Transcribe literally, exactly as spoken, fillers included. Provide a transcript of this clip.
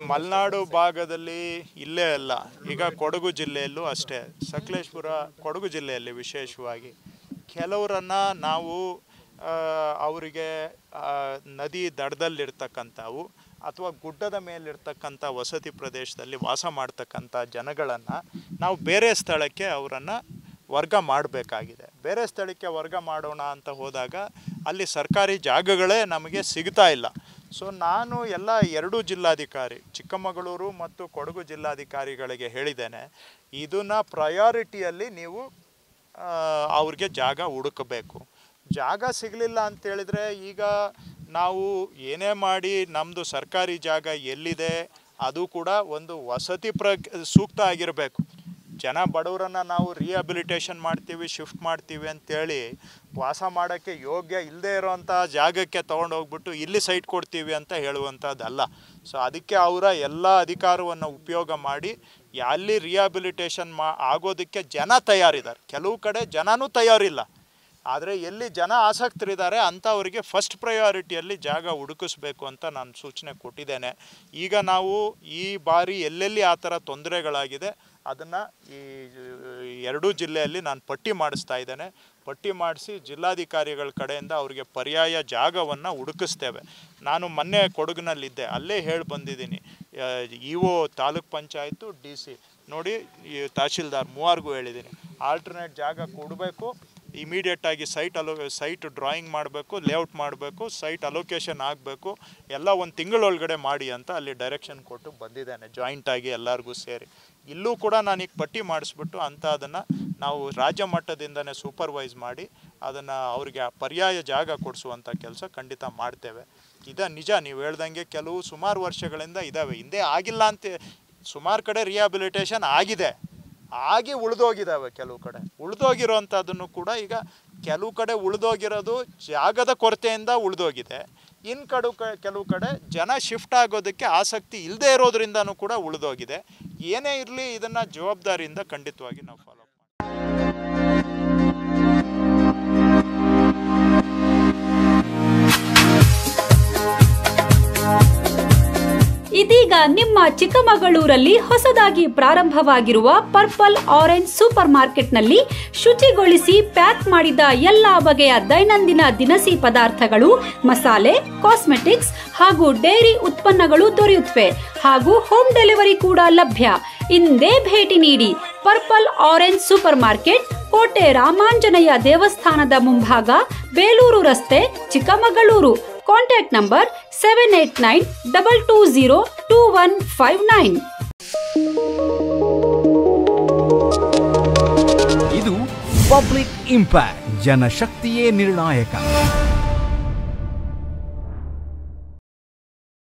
ಮಲೆನಾಡು ಭಾಗದಲ್ಲಿ ಇಲ್ಲೇ ಅಲ್ಲ, ಈಗ ಕೊಡಗು ಜಿಲ್ಲೆಯಲ್ಲೂ ಅಷ್ಟೇ, ಸಕಲೇಶಪುರ ಕೊಡಗು ಜಿಲ್ಲೆಯಲ್ಲಿ ವಿಶೇಷವಾಗಿ ಕೆಲವರನ್ನು ನಾವು ಅವರಿಗೆ ನದಿ ದಡದಲ್ಲಿರ್ತಕ್ಕಂಥವು ಅಥವಾ ಗುಡ್ಡದ ಮೇಲಿರ್ತಕ್ಕಂಥ ವಸತಿ ಪ್ರದೇಶದಲ್ಲಿ ವಾಸ ಮಾಡ್ತಕ್ಕಂಥ ಜನಗಳನ್ನು ನಾವು ಬೇರೆ ಸ್ಥಳಕ್ಕೆ ಅವರನ್ನು ವರ್ಗ ಮಾಡಬೇಕಾಗಿದೆ. ಬೇರೆ ಸ್ಥಳಕ್ಕೆ ವರ್ಗ ಮಾಡೋಣ ಅಂತ ಹೋದಾಗ ಅಲ್ಲಿ ಸರ್ಕಾರಿ ಜಾಗಗಳೇ ನಮಗೆ ಸಿಗ್ತಾ ಇಲ್ಲ. ಸೊ ನಾನು ಎಲ್ಲ ಎರಡೂ ಜಿಲ್ಲಾಧಿಕಾರಿ ಚಿಕ್ಕಮಗಳೂರು ಮತ್ತು ಕೊಡಗು ಜಿಲ್ಲಾಧಿಕಾರಿಗಳಿಗೆ ಹೇಳಿದ್ದೇನೆ, ಇದನ್ನು ಪ್ರಯಾರಿಟಿಯಲ್ಲಿ ನೀವು ಅವ್ರಿಗೆ ಜಾಗ ಹುಡುಕಬೇಕು. ಜಾಗ ಸಿಗಲಿಲ್ಲ ಅಂತೇಳಿದರೆ ಈಗ ನಾವು ಏನೇ ಮಾಡಿ ನಮ್ಮದು ಸರ್ಕಾರಿ ಜಾಗ ಎಲ್ಲಿದೆ ಅದು ಕೂಡ ಒಂದು ವಸತಿ ಪ್ರ ಸೂಕ್ತ ಆಗಿರಬೇಕು. ಜನ ಬಡವರನ್ನು ನಾವು ರಿಹ್ಯಾಬಿಲಿಟೇಷನ್ ಮಾಡ್ತೀವಿ, ಶಿಫ್ಟ್ ಮಾಡ್ತೀವಿ ಅಂತೇಳಿ ವಾಸ ಮಾಡೋಕ್ಕೆ ಯೋಗ್ಯ ಇಲ್ಲದೆ ಇರೋವಂಥ ಜಾಗಕ್ಕೆ ತೊಗೊಂಡೋಗ್ಬಿಟ್ಟು ಇಲ್ಲಿ ಸೈಟ್ ಕೊಡ್ತೀವಿ ಅಂತ ಹೇಳುವಂಥದ್ದಲ್ಲ. ಸೊ ಅದಕ್ಕೆ ಅವರ ಎಲ್ಲ ಅಧಿಕಾರವನ್ನು ಉಪಯೋಗ ಮಾಡಿ ಅಲ್ಲಿ ರಿಹ್ಯಾಬಿಲಿಟೇಷನ್ ಮಾ ಆಗೋದಕ್ಕೆ ಜನ ತಯಾರಿದ್ದಾರೆ. ಕೆಲವು ಕಡೆ ಜನನೂ ತಯಾರಿಲ್ಲ, ಆದರೆ ಎಲ್ಲಿ ಜನ ಆಸಕ್ತರಿದ್ದಾರೆ ಅಂಥವರಿಗೆ ಫಸ್ಟ್ ಪ್ರಯಾರಿಟಿಯಲ್ಲಿ ಜಾಗ ಹುಡುಕಿಸ್ಬೇಕು ಅಂತ ನಾನು ಸೂಚನೆ ಕೊಟ್ಟಿದ್ದೇನೆ. ಈಗ ನಾವು ಈ ಬಾರಿ ಎಲ್ಲೆಲ್ಲಿ ಆ ಥರ ತೊಂದರೆಗಳಾಗಿದೆ ಅದನ್ನು ಈ ಎರಡೂ ಜಿಲ್ಲೆಯಲ್ಲಿ ನಾನು ಪಟ್ಟಿ ಮಾಡಿಸ್ತಾ ಇದ್ದೇನೆ. ಪಟ್ಟಿ ಮಾಡಿಸಿ ಜಿಲ್ಲಾಧಿಕಾರಿಗಳ ಕಡೆಯಿಂದ ಅವರಿಗೆ ಪರ್ಯಾಯ ಜಾಗವನ್ನು ಹುಡುಕಿಸ್ತೇವೆ. ನಾನು ಮೊನ್ನೆ ಕೊಡಗಿನಲ್ಲಿದ್ದೆ, ಅಲ್ಲೇ ಹೇಳಿ ಬಂದಿದ್ದೀನಿ. E O taluk panchayat D C ನೋಡಿ ಈ ತಹಶೀಲ್ದಾರ್ ಮೂವರಿಗೂ ಹೇಳಿದ್ದೀನಿ, ಆಲ್ಟರ್ನೇಟ್ ಜಾಗ ಕೊಡಬೇಕು, ಇಮಿಡಿಯೇಟಾಗಿ ಸೈಟ್ ಅಲೋ ಸೈಟ್ ಡ್ರಾಯಿಂಗ್ ಮಾಡಬೇಕು, ಲೇಔಟ್ ಮಾಡಬೇಕು, ಸೈಟ್ ಅಲೋಕೇಶನ್ ಆಗಬೇಕು, ಎಲ್ಲ ಒಂದು ತಿಂಗಳೊಳಗಡೆ ಮಾಡಿ ಅಂತ ಅಲ್ಲಿ ಡೈರೆಕ್ಷನ್ ಕೊಟ್ಟು ಬಂದಿದ್ದೇನೆ ಜಾಯಿಂಟಾಗಿ ಎಲ್ಲರಿಗೂ ಸೇರಿ. ಇಲ್ಲೂ ಕೂಡ ನಾನೀಗ ಪಟ್ಟಿ ಮಾಡಿಸ್ಬಿಟ್ಟು ಅಂತ ಅದನ್ನು ನಾವು ರಾಜ್ಯ ಮಟ್ಟದಿಂದನೇ ಸೂಪರ್ವೈಸ್ ಮಾಡಿ ಅದನ್ನು ಅವರಿಗೆ ಪರ್ಯಾಯ ಜಾಗ ಕೊಡಿಸುವಂಥ ಕೆಲಸ ಖಂಡಿತ ಮಾಡ್ತೇವೆ. ಇದು ನಿಜ, ನೀವು ಹೇಳ್ದಂಗೆ ಕೆಲವು ಸುಮಾರು ವರ್ಷಗಳಿಂದ ಇದ್ದಾವೆ, ಹಿಂದೆ ಆಗಿಲ್ಲ ಅಂತ ಸುಮಾರು ಕಡೆ ರಿಹ್ಯಾಬಿಲಿಟೇಷನ್ ಆಗಿದೆ, ಆಗಿ ಉಳಿದೋಗಿದ್ದಾವೆ. ಕೆಲವು ಕಡೆ ಉಳಿದೋಗಿರೋವಂಥದ್ದನ್ನು ಕೂಡ ಈಗ ಕೆಲವು ಕಡೆ ಉಳಿದೋಗಿರೋದು ಜಾಗದ ಕೊರತೆಯಿಂದ ಉಳಿದೋಗಿದೆ. ಇನ್ನು ಕಡು ಕ ಕೆಲವು ಕಡೆ ಜನ ಶಿಫ್ಟ್ ಆಗೋದಕ್ಕೆ ಆಸಕ್ತಿ ಇಲ್ಲದೆ ಇರೋದ್ರಿಂದನೂ ಕೂಡ ಉಳಿದೋಗಿದೆ. ಏನೇ ಇರಲಿ ಇದನ್ನು ಜವಾಬ್ದಾರಿಯಿಂದ ಖಂಡಿತವಾಗಿ ನಾವು ಫಾಲೋ ಇದೀಗ ನಿಮ್ಮ ಚಿಕ್ಕಮಗಳೂರಲ್ಲಿ ಹೊಸದಾಗಿ ಪ್ರಾರಂಭವಾಗಿರುವ ಪರ್ಪಲ್ ಆರೆಂಜ್ ಸೂಪರ್ ಮಾರ್ಕೆಟ್ನಲ್ಲಿ ಶುಚಿಗೊಳಿಸಿ ಪ್ಯಾಕ್ ಮಾಡಿದ ಎಲ್ಲಾ ಬಗೆಯ ದೈನಂದಿನ ದಿನಸಿ ಪದಾರ್ಥಗಳು, ಮಸಾಲೆ, ಕಾಸ್ಮೆಟಿಕ್ಸ್ ಹಾಗೂ ಡೈರಿ ಉತ್ಪನ್ನಗಳು ದೊರೆಯುತ್ತವೆ ಹಾಗೂ ಹೋಮ್ ಡೆಲಿವರಿ ಕೂಡ ಲಭ್ಯ. ಇಂದೇ ಭೇಟಿ ನೀಡಿ. ಪರ್ಪಲ್ ಆರೆಂಜ್ ಸೂಪರ್ ಮಾರ್ಕೆಟ್, ಕೋಟೆ ರಾಮಾಂಜನೇಯ ದೇವಸ್ಥಾನದ ಮುಂಭಾಗ, ಬೇಲೂರು ರಸ್ತೆ, Chikkamagaluru. Contact number seven eight nine double two zero two one five nine. ಇದು ಪಬ್ಲಿಕ್ ಇಂಪ್ಯಾಕ್ಟ್, ಜನಶಕ್ತಿಯೇ ನಿರ್ಣಾಯಕ.